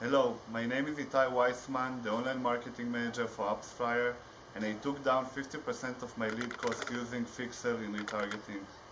Hello, my name is Itai Weissman, the online marketing manager for AppsFlyer, and I took down 50% of my lead cost using Fixer in retargeting.